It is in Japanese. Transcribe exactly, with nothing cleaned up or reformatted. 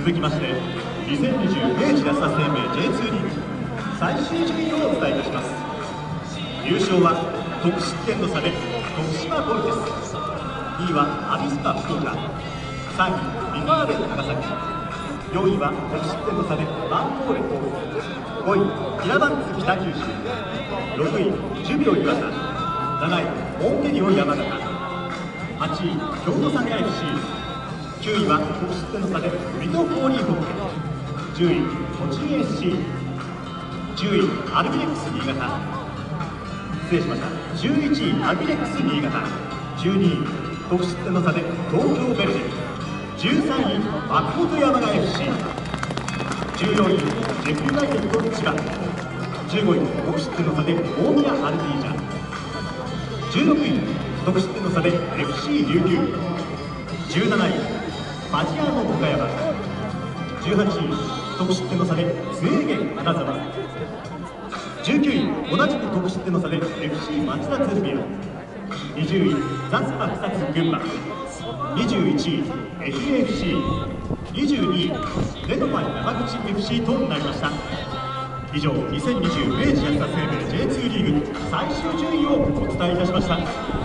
続きましてにせんにじゅう明治安田生命 ジェイツー リーグ最終順位をお伝えいたします。優勝は得失点の差で徳島ボルテス、にいはアビスパ福岡、さんいビファーレ長崎、よんいは得失点の差でバンポーレ東北、ごいキラバンツ北九州、ろくいジュビロ磐田、なないモンテリオ山形、はちい京都サンガ エフシー、きゅういは得失点の差で水戸フォーリーホッケ、じゅうい栃木 エスシー、じゅういアルビレックス新潟、失礼しました、じゅういちいアルビレックス新潟、じゅうにい得失点の差で東京ヴェルディ、じゅうさんい松本山雅 エフシー、じゅうよんいジェフユナイテッド千葉、じゅうごい得失点の差で大宮アルティージャ、じゅうろくい得失点の差で エフシー 琉球、じゅうなないファジアーノ岡山、じゅうはちい得失点の差でスウェーゲン金沢、じゅうきゅうい同じく得失点の差で エフシー 町田ゼルビア、にじゅういザスパ草津群馬、にじゅういちい エフエーエフシー、にじゅうにいレノファ山口 エフシー となりました。以上、にせんにじゅう明治安田生命 ジェイツー リーグ最終順位をお伝えいたしました。